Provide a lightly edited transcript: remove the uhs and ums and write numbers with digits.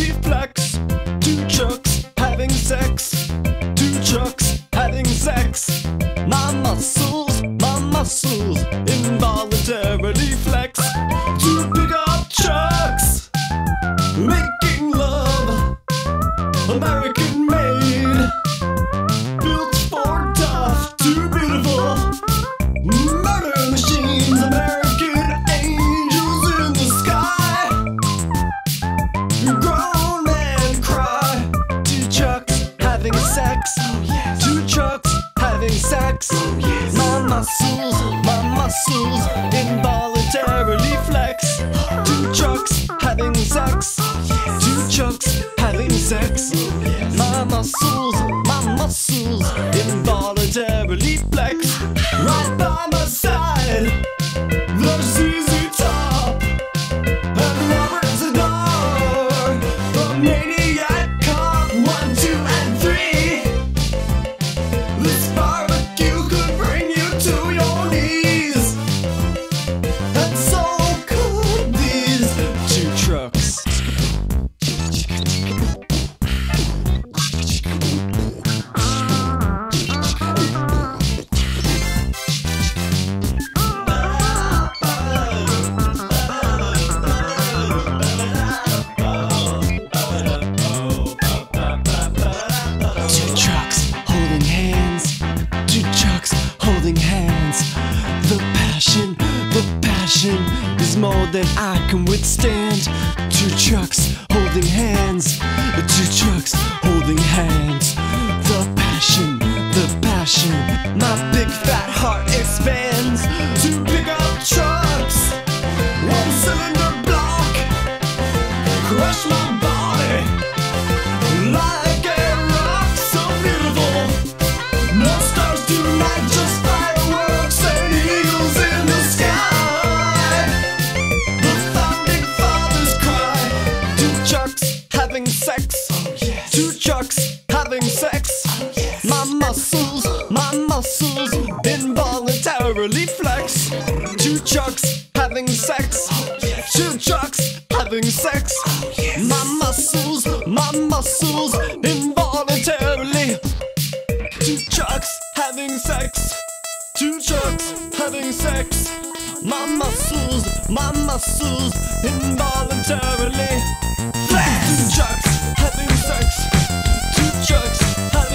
involuntarily flex. Two trucks having sex. Two trucks having sex. My muscles involuntarily flex. Two pickup trucks making love, American made, built for tough, too beautiful, murder machines, American angels in the sky. Grown men cry. Two trucks having sex. Two trucks having sex. My muscles involuntarily flex. Two trucks having sex. Two trucks having sex. My muscles involuntarily flex. Right by my side, there's ZZ Top and Robert Zadar, the maniac cop 1, 2, and 3. This barbecue could bring you to your knees, and so could these two trucks. Two trucks holding hands. Two trucks holding hands. The passion is more than I can withstand. Two trucks holding hands. Two trucks holding hands. The passion, my big fat heart expands. Two pickup trucks, one cylinder block, crush my body like a rock so beautiful. No stars tonight, just fireworks and eagles in the sky. The founding fathers cry. Two trucks having sex. Two trucks having sex. My muscles involuntarily flex. Two trucks having sex. Two trucks having sex. My muscles involuntarily. Two trucks having sex. Two trucks having sex. My muscles involuntarily flex. Two trucks having sex. Two trucks having